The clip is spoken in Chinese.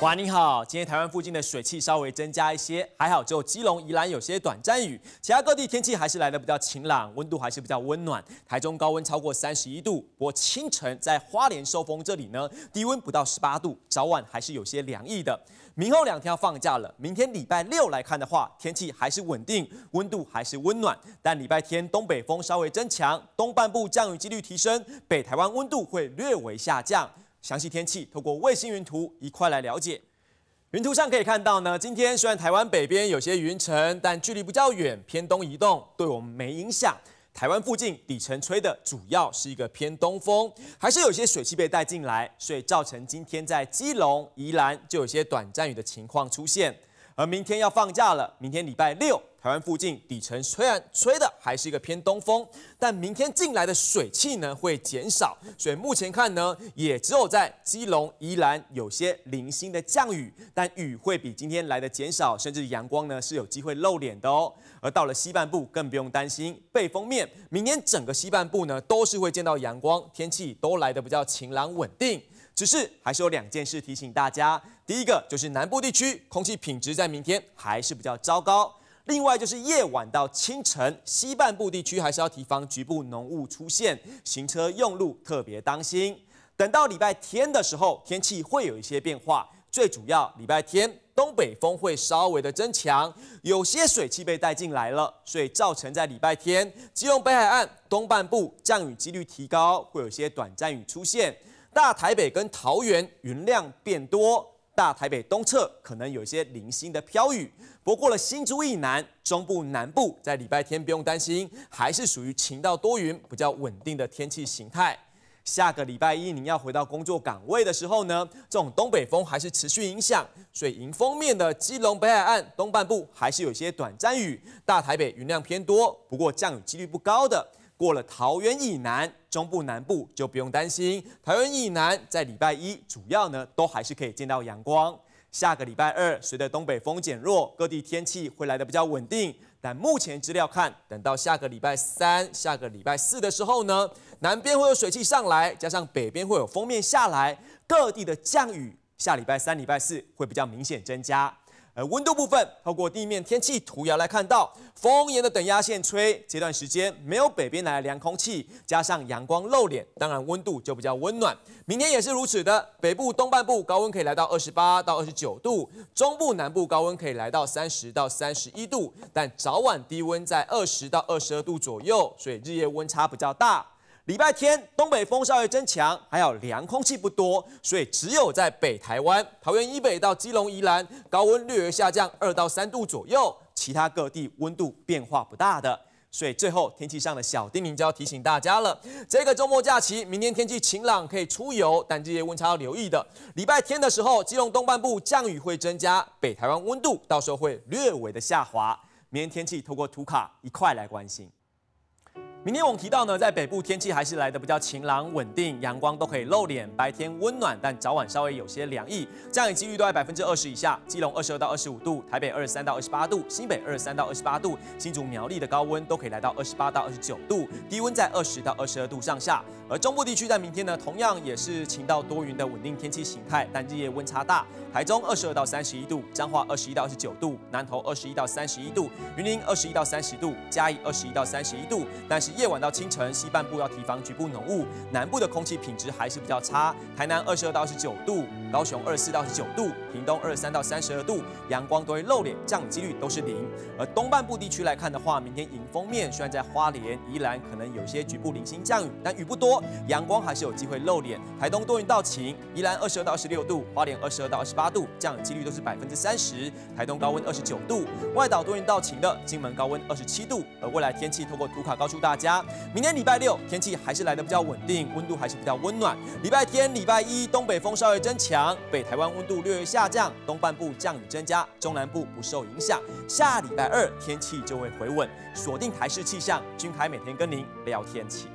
哇，你好！今天台湾附近的水汽稍微增加一些，还好只有基隆、宜兰有些短暂雨，其他各地天气还是来得比较晴朗，温度还是比较温暖。台中高温超过31度，不过清晨在花莲寿丰这里呢，低温不到18度，早晚还是有些凉意的。明后2天要放假了，明天礼拜6来看的话，天气还是稳定，温度还是温暖，但礼拜天东北风稍微增强，东半部降雨几率提升，北台湾温度会略微下降。详细天气透过卫星云图一块来了解。云图上可以看到呢，今天虽然台湾北边有些云层，但距离比较远，偏东移动，对我们没影响。台湾附近底层吹的主要是一个偏东风，还是有些水汽被带进来，所以造成今天在基隆、宜兰就有些短暂雨的情况出现。而明天要放假了，明天礼拜6，台湾附近底层虽然吹的还是一个偏东风，但明天进来的水汽呢会减少，所以目前看呢，也只有在基隆、宜兰有些零星的降雨，但雨会比今天来的减少，甚至阳光呢是有机会露脸的哦。而到了西半部更不用担心，背风面，明天整个西半部呢都是会见到阳光，天气都来得比较晴朗稳定。只是还是有2件事提醒大家，第一个就是南部地区空气品质在明天还是比较糟糕，另外就是夜晚到清晨，西半部地区还是要提防局部浓雾出现，行车用路特别当心。等到礼拜天的时候，天气会有一些变化，最主要礼拜天东北风会稍微的增强，有些水汽被带进来了，所以造成在礼拜天基隆北海岸东半部降雨几率提高，会有些短暂雨出现。大台北跟桃园云量变多，大台北东侧可能有一些零星的飘雨。不过过了新竹以南、中部南部，在礼拜天不用担心，还是属于晴到多云、比较稳定的天气形态。下个礼拜1您要回到工作岗位的时候呢，这种东北风还是持续影响，所以迎风面的基隆北海岸东半部还是有些短暂雨，大台北云量偏多，不过降雨几率不高的。过了桃园以南、中部南部就不用担心，桃园以南在礼拜1主要呢都还是可以见到阳光。下个礼拜2，随着东北风减弱，各地天气会来得比较稳定。但目前资料看，等到下个礼拜3、下个礼拜4的时候呢，南边会有水汽上来，加上北边会有锋面下来，各地的降雨下礼拜3、礼拜4会比较明显增加。而温度部分，透过地面天气图遥来看到，风沿的等压线吹，这段时间没有北边来的凉空气，加上阳光露脸，当然温度就比较温暖。明天也是如此的，北部东半部高温可以来到28到29度，中部南部高温可以来到30到31度，但早晚低温在20到22度左右，所以日夜温差比较大。礼拜天东北风稍微增强，还有凉空气不多，所以只有在北台湾、桃园以北到基隆、宜兰高温略微下降2到3度左右，其他各地温度变化不大的。所以最后天气上的小叮咛就要提醒大家了，这个周末假期，明天天气晴朗，可以出游，但日夜温差要留意的。礼拜天的时候，基隆东半部降雨会增加，北台湾温度到时候会略微的下滑。明天天气透过图卡一块来关心。明天我们提到呢，在北部天气还是来得比较晴朗稳定，阳光都可以露脸，白天温暖，但早晚稍微有些凉意，降雨几率都在20%以下。基隆22到25度，台北23到28度，新北23到28度，新竹苗栗的高温都可以来到28到29度，低温在20到22度上下。而中部地区在明天呢，同样也是晴到多云的稳定天气形态，但日夜温差大。台中22到31度，彰化21到29度，南投21到31度，云林21到30度，嘉义21到31度，但是夜晚到清晨，西半部要提防局部浓雾，南部的空气品质还是比较差。台南22到29度，高雄24到29度，屏东23到32度，阳光都会露脸，降雨几率都是0。而东半部地区来看的话，明天迎风面虽然在花莲、宜兰可能有些局部零星降雨，但雨不多，阳光还是有机会露脸。台东多云到晴，宜兰22到26度，花莲22到28度，降雨几率都是30%。台东高温29度，外岛多云到晴的，金门高温27度。而未来天气透过图卡告诉大家。明天礼拜6天气还是来得比较稳定，温度还是比较温暖。礼拜天、礼拜1东北风稍微增强，北台湾温度略微下降，东半部降雨增加，中南部不受影响。下礼拜2天气就会回稳。锁定台视气象，君凯每天跟您聊天气。